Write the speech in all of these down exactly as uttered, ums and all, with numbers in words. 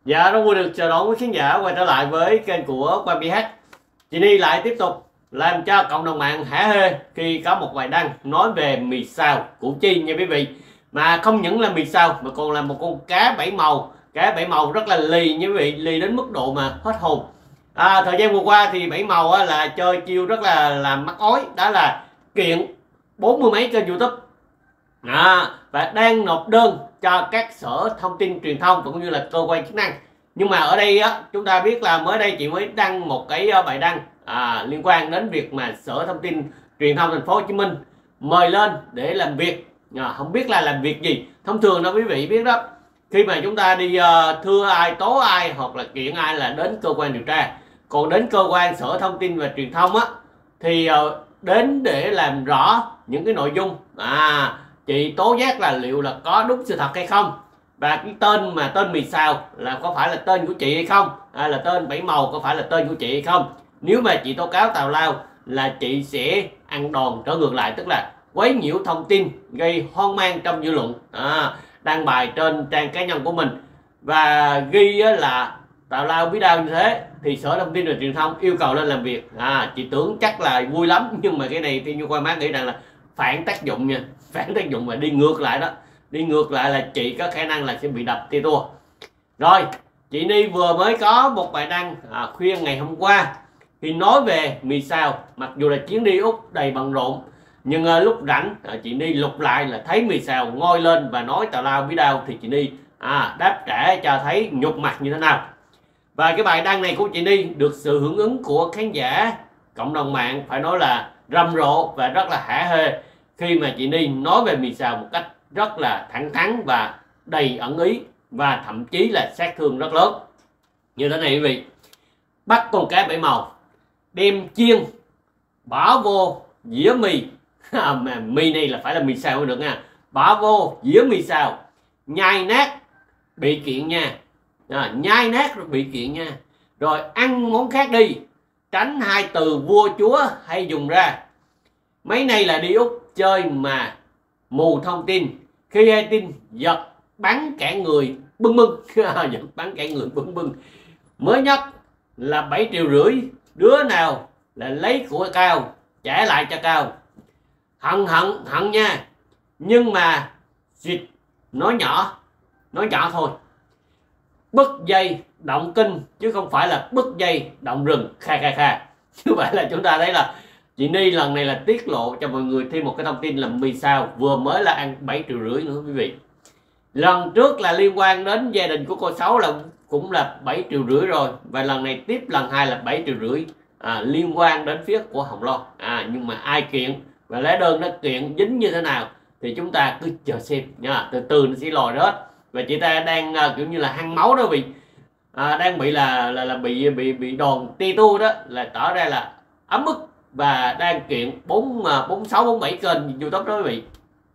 Dạ, rất vui được chào đón quý khán giả quay trở lại với kênh của Quang bê hát. Chị Ni lại tiếp tục làm cho cộng đồng mạng hả hê khi có một bài đăng nói về mì xào Củ Chi nha quý vị. Mà không những là mì xào mà còn là một con cá bảy màu, cá bảy màu rất là lì nha quý vị, lì đến mức độ mà hết hồn. À, thời gian vừa qua thì bảy màu á, là chơi chiêu rất là làm mắc ói, đó là kiện bốn mươi mấy kênh YouTube. À, và đang nộp đơn cho các sở thông tin truyền thông cũng như là cơ quan chức năng. Nhưng mà ở đây á, chúng ta biết là mới đây chị mới đăng một cái bài đăng à, liên quan đến việc mà sở thông tin truyền thông thành phố Hồ Chí Minh mời lên để làm việc. À, không biết là làm việc gì. Thông thường đó quý vị biết đó, khi mà chúng ta đi uh, thưa ai, tố ai hoặc là kiện ai là đến cơ quan điều tra. Còn đến cơ quan sở thông tin và truyền thông á thì uh, đến để làm rõ những cái nội dung à chị tố giác là liệu là có đúng sự thật hay không, và cái tên mà tên mì xào là có phải là tên của chị hay không, hay là tên bảy màu có phải là tên của chị hay không. Nếu mà chị tố cáo tào lao là chị sẽ ăn đòn trở ngược lại, tức là quấy nhiễu thông tin gây hoang mang trong dư luận, à, đăng bài trên trang cá nhân của mình và ghi là tào lao bí đao như thế thì sở thông tin và truyền thông yêu cầu lên làm việc. À, chị tưởng chắc là vui lắm, nhưng mà cái này thì như Quang Mát nghĩ rằng là phản tác dụng nha, phản tác dụng mà đi ngược lại đó, đi ngược lại là chị có khả năng là sẽ bị đập tia tua. Rồi chị Ni vừa mới có một bài đăng à, khuyên ngày hôm qua thì nói về mì xào, mặc dù là chuyến đi Úc đầy bận rộn nhưng à, lúc rảnh à, chị Ni lục lại là thấy mì xào ngoi lên và nói tào lao bí đao thì chị Ni à, đáp trả cho thấy nhục mặt như thế nào. Và cái bài đăng này của chị Ni được sự hưởng ứng của khán giả cộng đồng mạng phải nói là rầm rộ và rất là hả hê, khi mà chị Ni nói về mì xào một cách rất là thẳng thắn và đầy ẩn ý, và thậm chí là sát thương rất lớn. Như thế này quý vị, bắt con cá bảy màu đem chiên bỏ vô dĩa mì mà mì này là phải là mì xào mới được nha, bỏ vô dĩa mì xào nhai nát bị kiện nha, à, nhai nát rồi bị kiện nha, rồi ăn món khác đi, tránh hai từ vua chúa hay dùng ra. Mấy này là đi Úc chơi mà mù thông tin, khi ai tin giật bắn cả người bưng bưng giật bắn cả người bưng bưng. Mới nhất là bảy triệu rưỡi, đứa nào là lấy của Cao trả lại cho Cao. Hận hận hận nha, nhưng mà xịt nói nhỏ, nói nhỏ thôi. Bứt dây động kinh chứ không phải là bứt dây động rừng kha kha kha. Như vậy là chúng ta thấy là chị Ni lần này là tiết lộ cho mọi người thêm một cái thông tin là mì xào vừa mới là ăn bảy triệu rưỡi nữa quý vị. Lần trước là liên quan đến gia đình của cô Sáu là cũng là bảy triệu rưỡi rồi, và lần này tiếp lần hai là bảy triệu rưỡi à, liên quan đến phía của Hồng Loan. À, nhưng mà ai kiện và lá đơn nó kiện dính như thế nào thì chúng ta cứ chờ xem nha, từ từ nó sẽ lòi rớt. Và chị ta đang uh, kiểu như là hăng máu đó bị à, đang bị là là là bị bị bị đòn ti tu đó, là tỏ ra là ấm ức và đang kiện bốn bốn sáu bốn bảy kênh YouTube đó quý vị.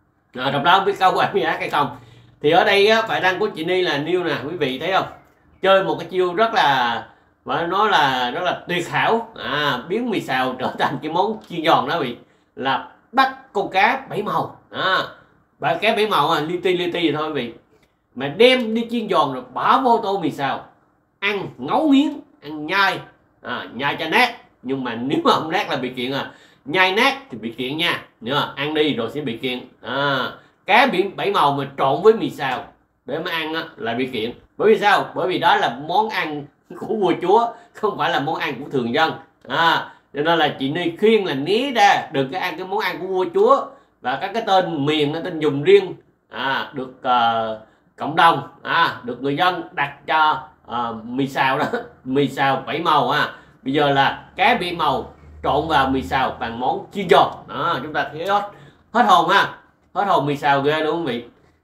À, trong đó không biết có quan hệ hay không. Thì ở đây á, bài đăng của chị Ni là new nè quý vị thấy không, chơi một cái chiêu rất là và nó là rất là tuyệt hảo, à, biến mì xào trở thành cái món chiên giòn đó quý vị, là bắt con cá bảy màu, à, ba cá bảy màu à, li ti li ti thôi quý vị, mà đem đi chiên giòn rồi bỏ vô tô mì xào ăn ngấu nghiến, ăn nhai, à, nhai cho nát. Nhưng mà nếu mà không nát là bị kiện, à nhai nát thì bị kiện nha, nữa ăn đi rồi sẽ bị kiện. À, cá biển bảy màu mà trộn với mì xào để mà ăn á, là bị kiện. Bởi vì sao? Bởi vì đó là món ăn của vua chúa, không phải là món ăn của thường dân. À, cho nên là chị Ni khuyên là né ra, đừng có ăn cái món ăn của vua chúa và các cái tên miền, cái tên dùng riêng à, được uh, cộng đồng, à, được người dân đặt cho uh, mì xào đó, mì xào bảy màu. À, bây giờ là cá bảy màu trộn vào mì xào bằng món chiên giòn đó, chúng ta thấy hết hết hồn ha, hết hồn mì xào ghê luôn quý vị.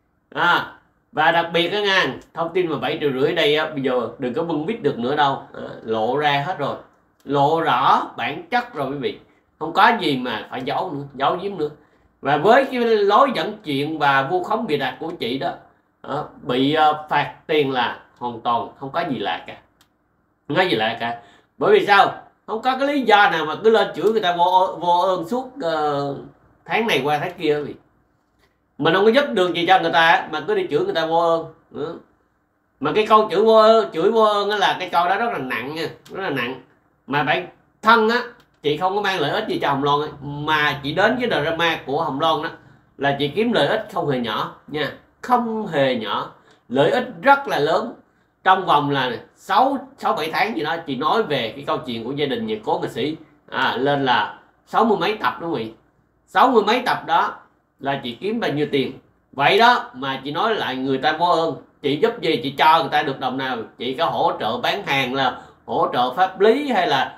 À, và đặc biệt đó nha, thông tin mà bảy triệu rưỡi đây á, bây giờ đừng có bưng bít được nữa đâu, à, lộ ra hết rồi, lộ rõ bản chất rồi quý vị, không có gì mà phải giấu nữa, giấu giếm nữa. Và với cái lối dẫn chuyện và vu khống bịa đặt của chị đó, à, bị uh, phạt tiền là hoàn toàn không có gì lạ cả, không có gì lạ cả. Bởi vì sao? Không có cái lý do nào mà cứ lên chửi người ta vô, vô ơn suốt uh, tháng này qua tháng kia quý vị. Mình không có giúp được gì cho người ta mà cứ đi chửi người ta vô ơn. Mà cái câu chửi vô ơn, chửi vô ơn đó là cái câu đó rất là nặng nha, rất là nặng. Mà bản thân á chị không có mang lợi ích gì cho Hồng Loan ấy, mà chị đến với drama của Hồng Loan đó là chị kiếm lợi ích không hề nhỏ nha, không hề nhỏ, lợi ích rất là lớn. Trong vòng là sáu sáu bảy tháng gì đó chị nói về cái câu chuyện của gia đình nhạc cố nghệ sĩ, à, lên là sáu mươi mấy tập, đúng không chị? Sáu mươi mấy tập đó là chị kiếm bao nhiêu tiền vậy đó, mà chị nói lại người ta vô ơn. Chị giúp gì chị cho người ta được đồng nào? Chị có hỗ trợ bán hàng, là hỗ trợ pháp lý, hay là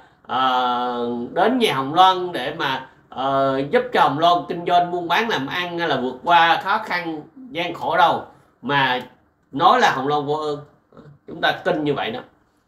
uh, đến nhà Hồng Loan để mà uh, giúp cho Hồng Loan kinh doanh buôn bán làm ăn, hay là vượt qua khó khăn gian khổ đâu mà nói là Hồng Loan vô ơn. Chúng ta tin như vậy đó.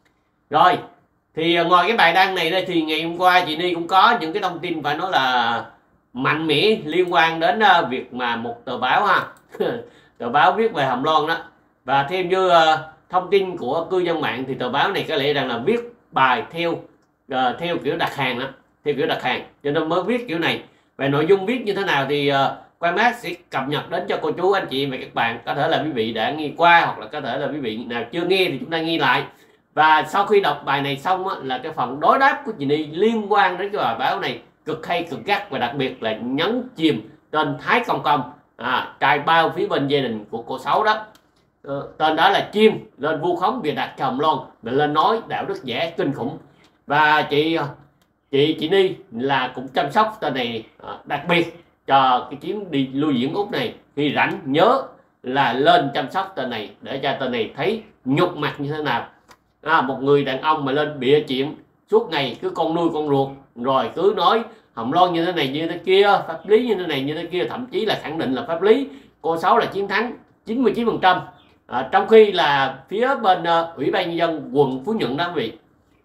Rồi thì ngoài cái bài đăng này đây thì ngày hôm qua chị Ni cũng có những cái thông tin phải nói là mạnh mẽ liên quan đến uh, việc mà một tờ báo ha tờ báo viết về Hồng Loan đó. Và theo như uh, thông tin của cư dân mạng thì tờ báo này có lẽ rằng là viết bài theo uh, theo kiểu đặt hàng đó, theo kiểu đặt hàng cho nên mới viết kiểu này. Về nội dung viết như thế nào thì uh, Quang Mác sẽ cập nhật đến cho cô chú anh chị và các bạn. Có thể là quý vị đã nghe qua, hoặc là có thể là quý vị nào chưa nghe thì chúng ta nghe lại. Và sau khi đọc bài này xong á, là cái phần đối đáp của chị Ni liên quan đến cái bài báo này cực hay, cực gắt, và đặc biệt là nhấn chìm tên Thái Công Công, à, trai bao phía bên gia đình của cô Sáu đó. Ờ, tên đó là chim lên vu khống bịa đặt cho Hồng Loan, mình lên nói đạo đức giả kinh khủng. Và chị chị chị Ni là cũng chăm sóc tên này, à, đặc biệt cho cái chuyến đi lưu diễn Úc này, khi rảnh nhớ là lên chăm sóc tên này để cho tên này thấy nhục mặt như thế nào. À, một người đàn ông mà lên bịa chuyện suốt ngày, cứ con nuôi con ruột, rồi cứ nói Hồng Loan như thế này như thế kia, pháp lý như thế này như thế kia, thậm chí là khẳng định là pháp lý cô Sáu là chiến thắng chín mươi chín phần trăm. À, trong khi là phía bên uh, Ủy ban Nhân dân quận Phú Nhuận đó quý vị,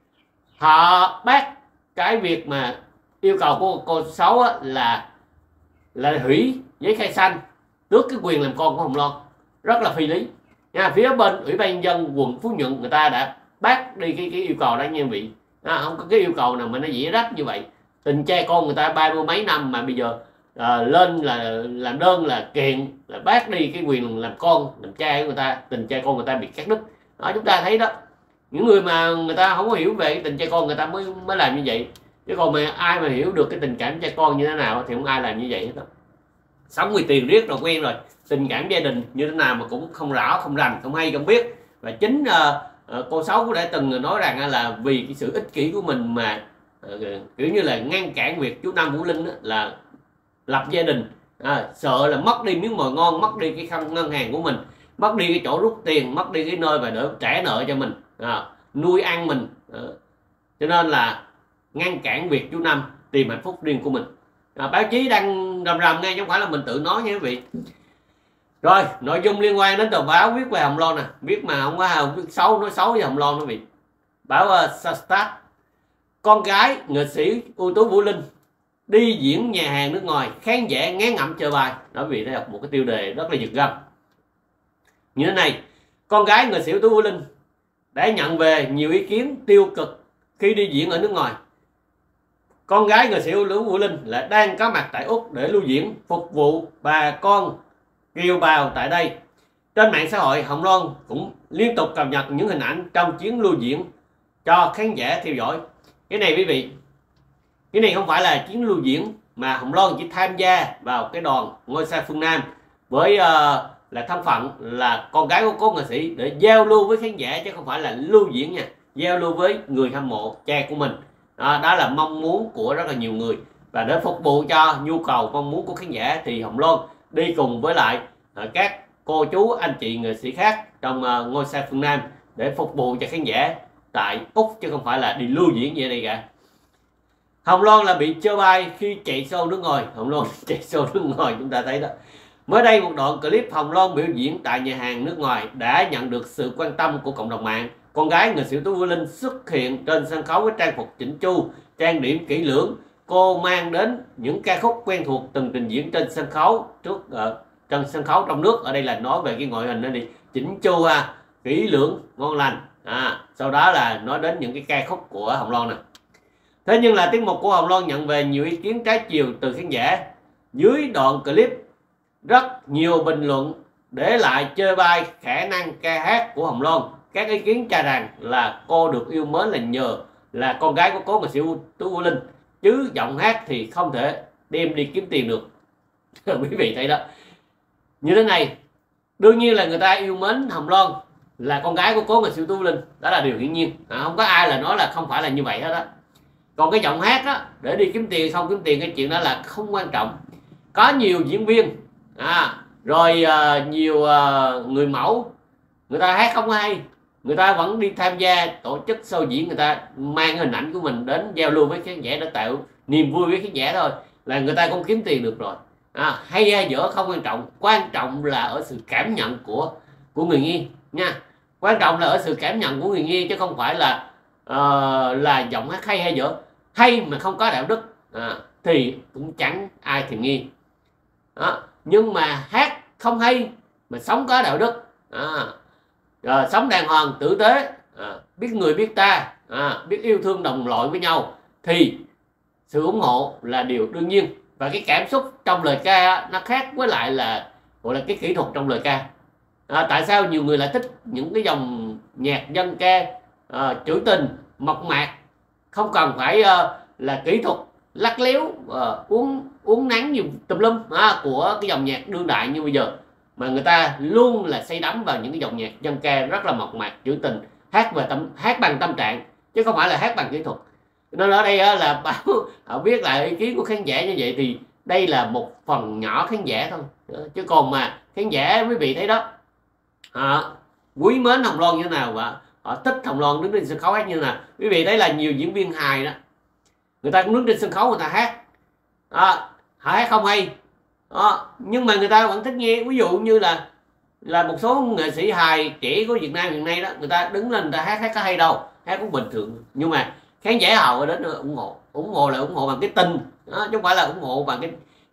họ bác cái việc mà yêu cầu của cô Sáu á, là là hủy giấy khai xanh, tước cái quyền làm con của Hồng Loan, rất là phi lý nha. Phía bên Ủy ban Nhân dân quận Phú Nhuận người ta đã bác đi cái, cái yêu cầu đó nha quý vị. À, không có cái yêu cầu nào mà nó dễ rách như vậy. Tình cha con người ta ba mươi mấy năm mà bây giờ à, lên là làm đơn là kiện là bác đi cái quyền làm con làm cha của người ta, tình cha con người ta bị cắt đứt đó. Chúng ta thấy đó, những người mà người ta không có hiểu về cái tình cha con người ta mới mới làm như vậy, chứ còn mà ai mà hiểu được cái tình cảm cha con như thế nào thì không ai làm như vậy hết đó. Sống vì tiền riết rồi quen rồi, tình cảm gia đình như thế nào mà cũng không rõ, không rành, không hay, không biết. Và chính uh, uh, cô Sáu cũng đã từng nói rằng là vì cái sự ích kỷ của mình mà uh, kiểu như là ngăn cản việc chú Năm Vũ Linh đó, là lập gia đình, à, sợ là mất đi miếng mồi ngon, mất đi cái khăn ngân hàng của mình, mất đi cái chỗ rút tiền, mất đi cái nơi mà để trả nợ cho mình, à, nuôi ăn mình, à, cho nên là ngăn cản việc chú Năm tìm hạnh phúc riêng của mình. À, báo chí đăng rầm rầm ngay chứ không phải là mình tự nói nha quý vị. Rồi nội dung liên quan đến tờ báo viết về Hồng Loan nè, viết mà không có viết xấu, nói xấu với Hồng Loan quý vị. Báo uh, Start, con gái nghệ sĩ ưu tú Vũ Linh đi diễn nhà hàng nước ngoài, khán giả ngán ngẩm chờ bài. Đó vì đây là một cái tiêu đề rất là giật gân như thế này. Con gái nghệ sĩ ưu tú Vũ Linh đã nhận về nhiều ý kiến tiêu cực khi đi diễn ở nước ngoài. Con gái nghệ sĩ ưu tú Vũ Linh là đang có mặt tại Úc để lưu diễn, phục vụ bà con kiều bào tại đây. Trên mạng xã hội, Hồng Loan cũng liên tục cập nhật những hình ảnh trong chuyến lưu diễn cho khán giả theo dõi. Cái này quý vị, cái này không phải là chuyến lưu diễn mà Hồng Loan chỉ tham gia vào cái đoàn Ngôi Sao Phương Nam với uh, là thân phận là con gái của cố nghệ sĩ để giao lưu với khán giả, chứ không phải là lưu diễn nha, giao lưu với người hâm mộ cha của mình. Đó, đó là mong muốn của rất là nhiều người, và để phục vụ cho nhu cầu mong muốn của khán giả thì Hồng Loan đi cùng với lại uh, các cô chú anh chị nghệ sĩ khác trong uh, Ngôi Sao Phương Nam để phục vụ cho khán giả tại Úc, chứ không phải là đi lưu diễn vậy đây cả. Hồng Loan là bị chơ bay khi chạy show nước ngoài. Hồng Loan chạy show nước ngoài, chúng ta thấy đó. Mới đây một đoạn clip Hồng Loan biểu diễn tại nhà hàng nước ngoài đã nhận được sự quan tâm của cộng đồng mạng. Con gái nghệ sĩ ưu tú Vũ Linh xuất hiện trên sân khấu với trang phục chỉnh chu, trang điểm kỹ lưỡng. Cô mang đến những ca khúc quen thuộc từng trình diễn trên sân khấu trước ở trên sân khấu trong nước. Ở đây là nói về cái ngoại hình đó đi, chỉnh chu ha, kỹ lưỡng, ngon lành. À, sau đó là nói đến những cái ca khúc của Hồng Loan nè. Thế nhưng là tiết mục của Hồng Loan nhận về nhiều ý kiến trái chiều từ khán giả. Dưới đoạn clip rất nhiều bình luận để lại chê bai khả năng ca hát của Hồng Loan. Các ý kiến cho rằng là cô được yêu mến là nhờ là con gái của cố nghệ sĩ Tú Linh, chứ giọng hát thì không thể đem đi kiếm tiền được. Quý vị thấy đó, như thế này đương nhiên là người ta yêu mến Hồng Loan là con gái của cố nghệ sĩ Tú Linh, đó là điều hiển nhiên, à, không có ai là nói là không phải là như vậy hết đó. Còn cái giọng hát đó để đi kiếm tiền không kiếm tiền, cái chuyện đó là không quan trọng. Có nhiều diễn viên à, rồi uh, nhiều uh, người mẫu người ta hát không hay, người ta vẫn đi tham gia tổ chức show diễn, người ta mang hình ảnh của mình đến giao lưu với khán giả để tạo niềm vui với khán giả thôi, là người ta cũng kiếm tiền được rồi. À, hay hay dở không quan trọng, quan trọng là ở sự cảm nhận của của người nghe nha. Quan trọng là ở sự cảm nhận của người nghe, chứ không phải là uh, là giọng hát hay hay dở. Hay mà không có đạo đức à, thì cũng chẳng ai thèm nghe. Đó. Nhưng mà hát không hay mà sống có đạo đức, à, rồi sống đàng hoàng tử tế, à, biết người biết ta, à, biết yêu thương đồng loại với nhau, thì sự ủng hộ là điều đương nhiên. Và cái cảm xúc trong lời ca nó khác với lại là gọi là cái kỹ thuật trong lời ca. À, tại sao nhiều người lại thích những cái dòng nhạc dân ca à, trữ tình mộc mạc, không cần phải uh, là kỹ thuật lắc léo uh, uống uống nắng nhiều tùm lum à, của cái dòng nhạc đương đại như bây giờ, mà người ta luôn là say đắm vào những cái dòng nhạc dân ca rất là mộc mạc trữ tình, hát và tâm hát bằng tâm trạng chứ không phải là hát bằng kỹ thuật. Nên ở đây uh, là bảo họ biết lại ý kiến của khán giả như vậy, thì đây là một phần nhỏ khán giả thôi, chứ còn mà khán giả quý vị thấy đó à, quý mến Hồng Loan như thế nào và họ thích Hồng Loan đứng trên sân khấu hát như thế nào. Quý vị thấy là nhiều diễn viên hài đó, người ta cũng đứng trên sân khấu người ta hát à, họ hát không hay à, nhưng mà người ta vẫn thích nghe. Ví dụ như là là một số nghệ sĩ hài trẻ của Việt Nam hiện nay đó, người ta đứng lên người ta hát hát có hay đâu, hát cũng bình thường, nhưng mà khán giả họ đến ủng hộ. Ủng hộ là ủng hộ bằng cái tình đó, chứ không phải là ủng hộ bằng cái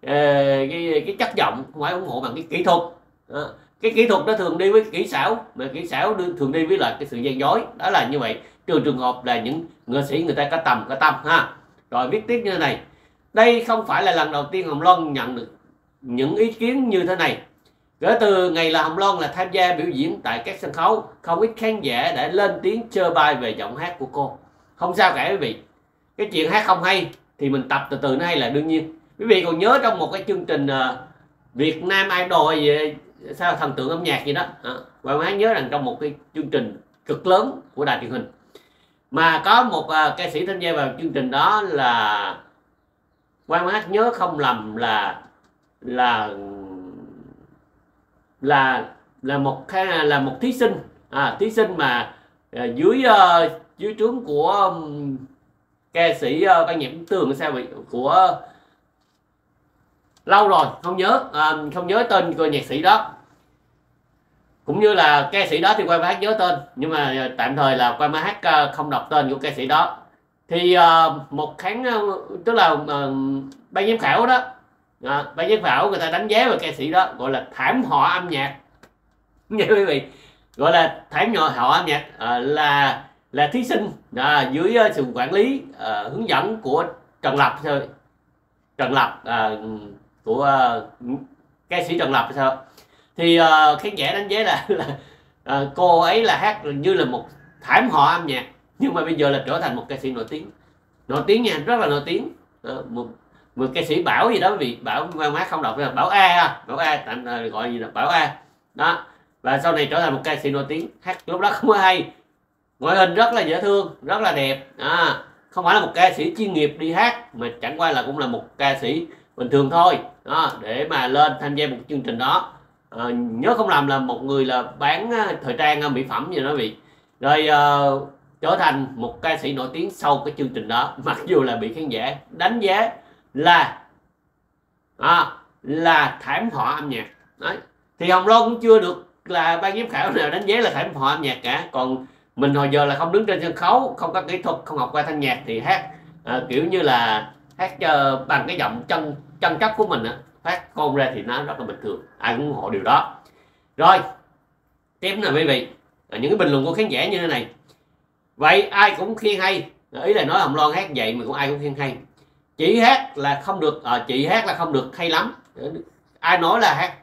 cái, cái chất giọng, không phải ủng hộ bằng cái kỹ thuật đó. Cái kỹ thuật nó thường đi với kỹ xảo, mà kỹ xảo thường đi với là cái sự gian dối, đó là như vậy. Trừ trường hợp là những nghệ sĩ người ta có tầm có tâm ha. Rồi viết tiếp như thế này: đây không phải là lần đầu tiên Hồng Loan nhận được những ý kiến như thế này. Kể từ ngày là Hồng Loan là tham gia biểu diễn tại các sân khấu, không ít khán giả đã lên tiếng chê bai về giọng hát của cô. Không sao cả quý vị, cái chuyện hát không hay thì mình tập từ từ nó hay là đương nhiên. Quý vị còn nhớ trong một cái chương trình uh, Việt Nam Idol hay gì, sao thần tượng âm nhạc gì đó à, và mình nhớ rằng trong một cái chương trình cực lớn của đài truyền hình mà có một uh, ca sĩ tham gia vào chương trình đó là Quang Hát nhớ không lầm là là là là một là một thí sinh à, thí sinh mà uh, dưới uh, dưới trướng của um, ca sĩ uh, ban nhạc Tường sao vậy, của lâu rồi không nhớ à, không nhớ tên của nhạc sĩ đó, cũng như là ca sĩ đó thì Quang Hát nhớ tên, nhưng mà tạm thời là Quang Hát không đọc tên của ca sĩ đó. Thì uh, một khán uh, tức là uh, ban giám khảo đó à, ban giám khảo người ta đánh giá về ca sĩ đó gọi là thảm họa âm nhạc nha quý vị, gọi là thảm họa âm nhạc à, là là thí sinh à, dưới uh, sự quản lý uh, hướng dẫn của Trần Lập thôi, Trần Lập uh, của uh, ca sĩ Trần Lập sao, thì uh, khán giả đánh giá là, là uh, cô ấy là hát như là một thảm họa âm nhạc, nhưng mà bây giờ là trở thành một ca sĩ nổi tiếng, nổi tiếng nha, rất là nổi tiếng. Uh, một, một ca sĩ Bảo gì đó vì Bảo Quang Hát không đọc là Bảo A, Bảo A tạm uh, gọi gì là Bảo A đó, và sau này trở thành một ca sĩ nổi tiếng, hát lúc đó không có hay, ngoại hình rất là dễ thương, rất là đẹp à, không phải là một ca sĩ chuyên nghiệp đi hát mà chẳng qua là cũng là một ca sĩ bình thường thôi đó, để mà lên tham gia một chương trình đó à, nhớ không làm là một người là bán thời trang mỹ phẩm gì đó vị, rồi uh, trở thành một ca sĩ nổi tiếng sau cái chương trình đó, mặc dù là bị khán giả đánh giá là à, là thảm họa âm nhạc đấy. Thì Hồng Loan cũng chưa được là ban giám khảo nào đánh giá là thảm họa âm nhạc cả, còn mình hồi giờ là không đứng trên sân khấu, không có kỹ thuật, không học qua thanh nhạc thì hát à, kiểu như là hát uh, bằng cái giọng chân chân chất của mình á, phát con ra thì nó rất là bình thường, ai cũng ủng hộ điều đó. Rồi tiếp là quý vị à, những cái bình luận của khán giả như thế này: vậy ai cũng khen hay, ý là nói Hồng Loan hát vậy mà cũng ai cũng khen hay, chị hát là không được à, chị hát là không được hay lắm, ai nói là hát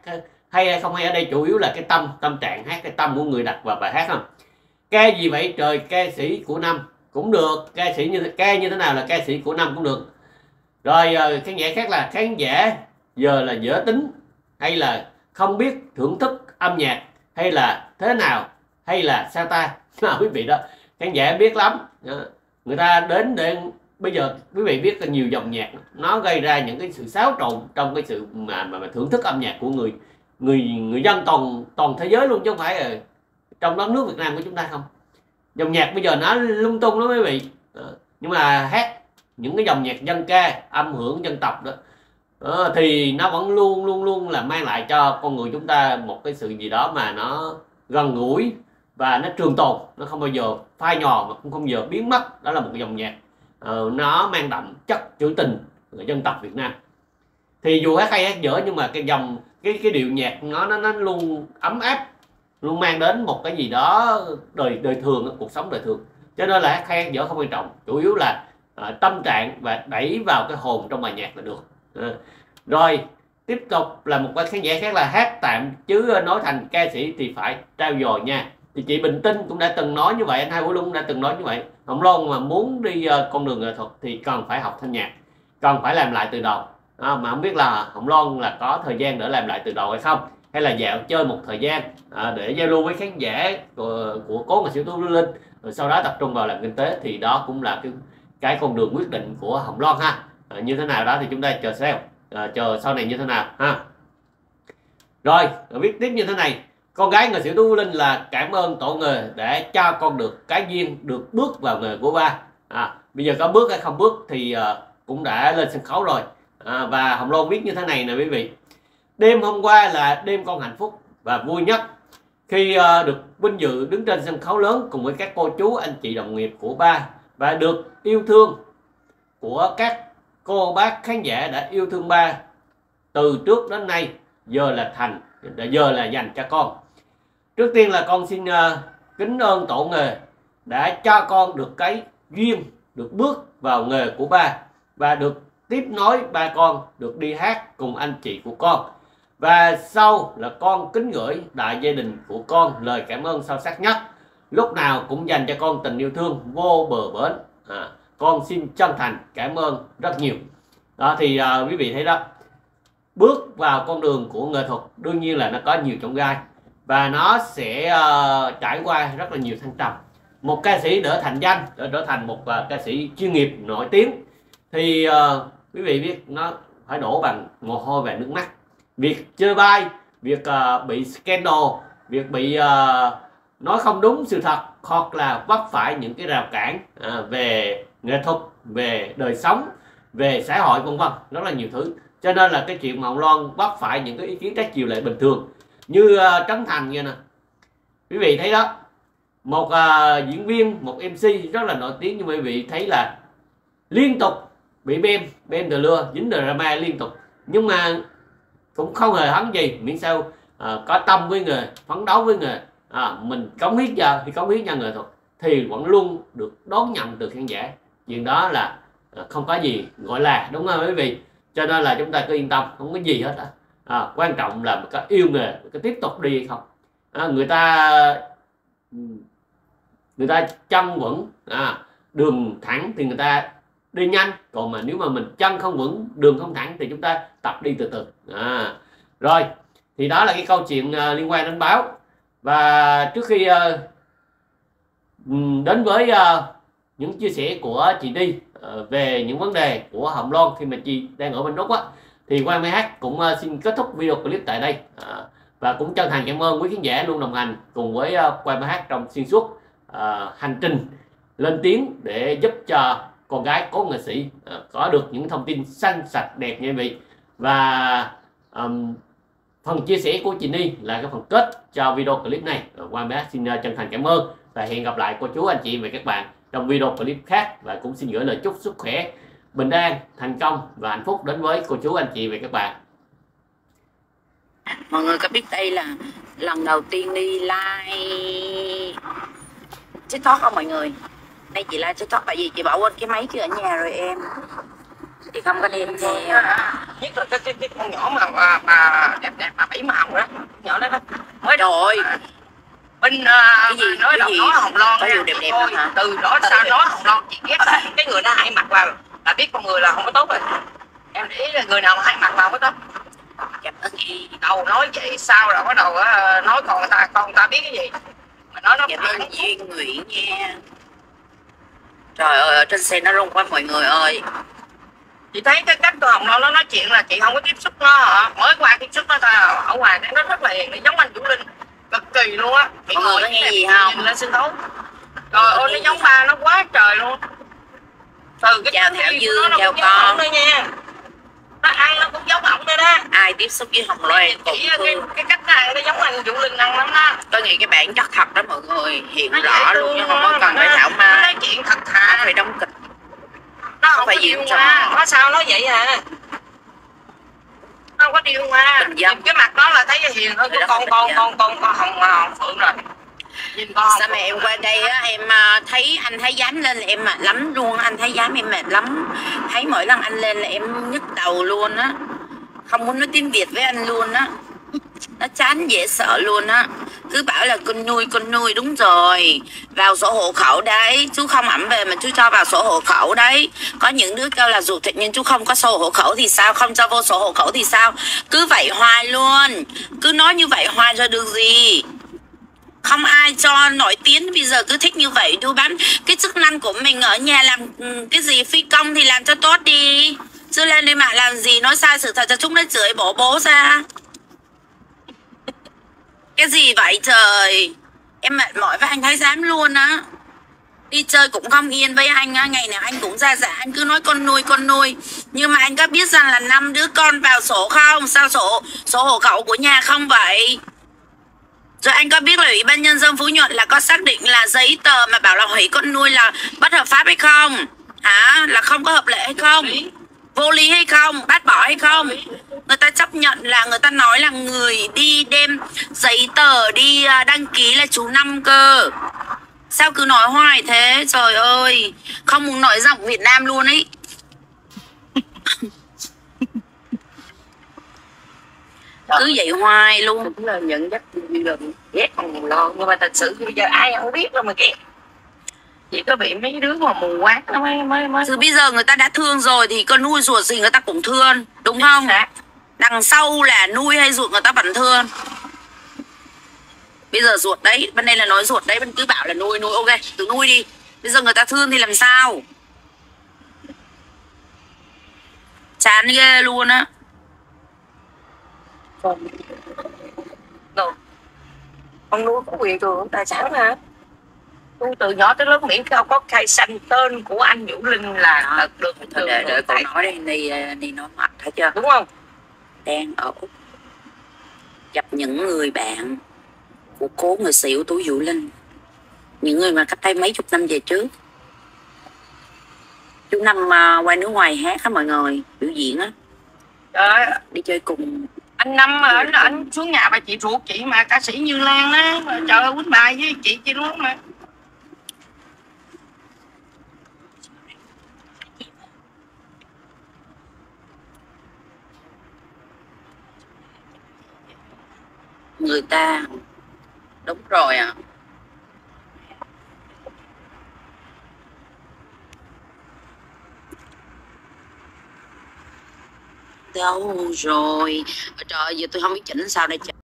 hay hay không hay ở đây chủ yếu là cái tâm tâm trạng hát, cái tâm của người đặt vào bài hát không. Ca gì vậy trời, ca sĩ của năm cũng được, ca sĩ như ca như thế nào là ca sĩ của năm cũng được. Rồi khán giả khác là khán giả giờ là dở tính, hay là không biết thưởng thức âm nhạc, hay là thế nào, hay là sao ta. À, quý vị đó, khán giả biết lắm. Người ta đến để bây giờ quý vị biết là nhiều dòng nhạc nó gây ra những cái sự xáo trộn trong cái sự mà mà, mà thưởng thức âm nhạc của người người người dân toàn toàn thế giới luôn, chứ không phải là trong đất nước Việt Nam của chúng ta không. Dòng nhạc bây giờ nó lung tung lắm quý vị. Nhưng mà hát những cái dòng nhạc dân ca âm hưởng dân tộc đó, đó thì nó vẫn luôn luôn luôn là mang lại cho con người chúng ta một cái sự gì đó mà nó gần gũi và nó trường tồn, nó không bao giờ phai nhòa mà cũng không bao giờ biến mất. Đó là một cái dòng nhạc uh, nó mang đậm chất trữ tình của dân tộc Việt Nam. Thì dù hát hay hát dở nhưng mà cái dòng cái cái điệu nhạc nó nó nó luôn ấm áp, luôn mang đến một cái gì đó đời đời thường, cuộc sống đời thường. Cho nên là hát hay hát dở không quan trọng, chủ yếu là uh, tâm trạng và đẩy vào cái hồn trong bài nhạc là được. Uh. Rồi tiếp tục là một cái khán giả khác là hát tạm chứ nói thành ca sĩ thì phải trao dồi nha. Thì chị Bình Tinh cũng đã từng nói như vậy, anh Hai Vũ Luân cũng đã từng nói như vậy. Hồng Loan mà muốn đi uh, con đường nghệ thuật thì cần phải học thanh nhạc, cần phải làm lại từ đầu. À, mà không biết là Hồng Loan là có thời gian để làm lại từ đầu hay không, hay là dạo chơi một thời gian à, để giao lưu với khán giả của, của cố nghệ sĩ Tú Linh, rồi sau đó tập trung vào làm kinh tế. Thì đó cũng là cái cái con đường quyết định của Hồng Loan ha. À, như thế nào đó thì chúng ta chờ xem, à, chờ sau này như thế nào ha. Rồi viết tiếp như thế này: con gái nghệ sĩ Tú Linh là cảm ơn tổ nghề để cho con được cái duyên được bước vào nghề của ba. À, bây giờ có bước hay không bước thì uh, cũng đã lên sân khấu rồi. À, và Hồng Loan viết như thế này nè quý vị: đêm hôm qua là đêm con hạnh phúc và vui nhất khi uh, được vinh dự đứng trên sân khấu lớn cùng với các cô chú anh chị đồng nghiệp của ba, và được yêu thương của các cô bác khán giả đã yêu thương ba từ trước đến nay, giờ là thành giờ là dành cho con. Trước tiên là con xin uh, kính ơn tổ nghề đã cho con được cái duyên được bước vào nghề của ba, và được tiếp nối ba con được đi hát cùng anh chị của con. Và sau là con kính gửi đại gia đình của con lời cảm ơn sâu sắc nhất, lúc nào cũng dành cho con tình yêu thương vô bờ bến. À, con xin chân thành cảm ơn rất nhiều. Đó thì uh, quý vị thấy đó, bước vào con đường của nghệ thuật đương nhiên là nó có nhiều chông gai và nó sẽ uh, trải qua rất là nhiều thăng trầm. Một ca sĩ để thành danh, để trở thành một uh, ca sĩ chuyên nghiệp nổi tiếng thì uh, quý vị biết nó phải đổ bằng mồ hôi và nước mắt. Việc chơi bai, việc uh, bị scandal, việc bị uh, nói không đúng sự thật, hoặc là vấp phải những cái rào cản uh, về nghệ thuật, về đời sống, về xã hội vân vân, rất là nhiều thứ. Cho nên là cái chuyện mà Hồng Loan vấp phải những cái ý kiến trái chiều lại bình thường. Như uh, Trấn Thành như nè, quý vị thấy đó, một uh, diễn viên, một em xê rất là nổi tiếng, nhưng mà quý vị thấy là liên tục bị bem bem từ lưa, dính drama liên tục, nhưng mà cũng không hề hấn gì, miễn sao uh, có tâm với nghề, phấn đấu với nghề, à, mình cống hiến giờ thì cống hiến cho nghệ thuật thì vẫn luôn được đón nhận từ khán giả. Chuyện đó là uh, không có gì gọi là, đúng không quý vị? Cho nên là chúng ta cứ yên tâm, không có gì hết á. À, quan trọng là có yêu nghề, có tiếp tục đi hay không. À, người ta người ta chân vững, à, đường thẳng thì người ta đi nhanh, còn mà nếu mà mình chân không vững, đường không thẳng thì chúng ta tập đi từ từ. À, rồi thì đó là cái câu chuyện uh, liên quan đến báo. Và trước khi uh, đến với uh, những chia sẻ của chị Đi uh, về những vấn đề của Hồng Loan khi mà chị đang ở bên Úc á, thì Quang Mai Hát cũng uh, xin kết thúc video clip tại đây. Uh, và cũng chân thành cảm ơn quý khán giả luôn đồng hành cùng với uh, Quang Mai Hát trong xuyên suốt uh, hành trình lên tiếng để giúp cho con gái cố nghệ sĩ uh, có được những thông tin xanh sạch đẹp như vậy. Và um, phần chia sẻ của chị Ni là cái phần kết cho video clip này. Quang Mai Hát xin uh, chân thành cảm ơn và hẹn gặp lại cô chú anh chị và các bạn trong video clip khác. Và cũng xin gửi lời chúc sức khỏe, bình an, thành công và hạnh phúc đến với cô chú anh chị và các bạn. Mọi người có biết đây là lần đầu tiên đi live TikTok không mọi người? Đây chị live TikTok tại vì chị bỏ quên cái máy kia ở nhà rồi em. thì không có đem theo. Nhất là cái, cái, cái con nhỏ mà mà, mà đẹp đẹp mà bảy màu đó, nhỏ đó đó mới Rồi bên uh, cái gì nói cái đầu gì nói Hồng Loan có nha. điều đẹp đẹp Thôi, lắm hả? từ đó sao nói Hồng Loan chị ghét cái người đó hay mặc vào là biết con người là không có tốt rồi. Em để ý là người nào mà hay mặc vào mới tốt. Cảm ơn em. Đầu nói vậy sao rồi bắt đầu uh, nói còn người ta con người ta biết cái gì mà nói nó Cảm phải. ơn Duyên Nguyễn nha. Trời ơi, ở trên xe nó rung quá mọi người ơi. Chị thấy cái cách của Hồng Loan nó nói chuyện là chị không có tiếp xúc nó hả? Mới qua tiếp xúc nó ta ở ngoài nó rất là hiền, giống anh Vũ Linh cực kỳ luôn á. Mọi người có nghe gì không? Nhìn lên sân khấu trời ơi nó giống ba nó quá trời luôn. Từ cái Chào tư Thảo duy của Dương, nó, nó chào cũng giống con. ổng nữa nha. Nó ăn nó cũng giống ổng nữa đó. Ai tiếp xúc với Hồng Loan cũng Chỉ cái, thương. cái cách này nó giống anh Vũ Linh ăn lắm đó. Tôi nghĩ cái bản chất thật đó mọi người, hiện Nó rõ dễ luôn thương chứ không có cần phải thảo Nó mai. nói chuyện thật Nó thà. phải đóng kịch. Nó không phải có diễn điêu trò. ngoa. Nó sao nó vậy hả? Nó không có điêu ngoa. Bình dân. Nhìn cái mặt nó là thấy hiền hơn Người cái đó con bình con dân. con con con Hồng Hồng Phượng rồi. Nhìn con Sao mà em qua đây á, em à, thấy anh Thái Giám lên là em mệt lắm luôn. Anh Thái Giám em mệt lắm. Thấy mỗi lần anh lên là em nhức đầu luôn á. Không muốn nói tiếng Việt với anh luôn á. Nó chán dễ sợ luôn á. Cứ bảo là con nuôi con nuôi, đúng rồi. Vào sổ hộ khẩu đấy. Chú không ẵm về mà chú cho vào sổ hộ khẩu đấy. Có những đứa kêu là ruột thịt nhưng chú không có sổ hộ khẩu thì sao? Không cho vô sổ hộ khẩu thì sao? Cứ vậy hoài luôn. Cứ nói như vậy hoài rồi được gì. Không ai cho nổi tiếng, bây giờ cứ thích như vậy. Chú bán cái chức năng của mình ở nhà làm cái gì phi công thì làm cho tốt đi. Chứ lên đây mà làm gì nói sai sự thật cho chúng nó chửi bố bố ra. Cái gì vậy trời. Em mệt mỏi với anh Thái Giám luôn á. Đi chơi cũng không yên với anh á. Ngày nào anh cũng ra dạ anh cứ nói con nuôi con nuôi. Nhưng mà anh có biết rằng là năm đứa con vào sổ không? Sao sổ sổ hộ khẩu của nhà không vậy? Rồi anh có biết là Ủy ban Nhân dân Phú Nhuận là có xác định là giấy tờ mà bảo là hủy con nuôi là bất hợp pháp hay không? Hả? Là không có hợp lệ hay không? Vô lý hay không? Bác bỏ hay không? Người ta chấp nhận là người ta nói là người đi đem giấy tờ đi đăng ký là chú Năm cơ. Sao cứ nói hoài thế? Trời ơi. Không muốn nói giọng Việt Nam luôn ấy. Cứ vậy hoài luôn. cũng là nhận dắt dư luận ghét Hồng Loan nhưng mà thật sự bây giờ ai không biết đâu mà ghét. Chỉ có bị mấy đứa mà mù quáng nó mới mới mới. Từ bây giờ người ta đã thương rồi thì con nuôi ruột gì người ta cũng thương, đúng không? Dạ. Đằng sau là nuôi hay ruột người ta vẫn thương. Bây giờ ruột đấy, bên đây là nói ruột đấy, bên cứ bảo là nuôi nuôi ok, từ nuôi đi. Bây giờ người ta thương thì làm sao? Chán ghê luôn á. Rồi. Con nuôi có quyền thừa hưởng tài sản hả? Tôi từ nhỏ tới lớn miễn sao có khai xanh tên của anh Vũ Linh là Đó. được được Thôi được để, để hưởng cô tài nói đây, đi, đi nói mặt thấy chưa? đúng không? Đang ở Úc gặp những người bạn của cố người xỉu Tú Vũ Linh. Những người mà cách đây mấy chục năm về trước. Chú Năm uh, qua nước ngoài hát á mọi người, biểu diễn á. Trời ơi, Đi chơi cùng. anh Năm mà anh, anh xuống nhà bà chị ruột chị mà ca sĩ Như Lan đó mà trời ơi quýnh bài với chị chị luôn mà. Người ta. Đúng rồi ạ. À. Đâu rồi? Trời ơi, giờ tôi không biết chỉnh sao đây.